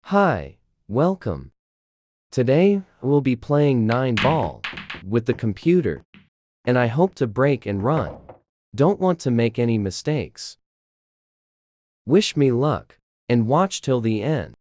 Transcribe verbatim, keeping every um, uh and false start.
Hi, welcome. Today, we'll be playing nine ball with the computer, and I hope to break and run. Don't want to make any mistakes. Wish me luck, and watch till the end.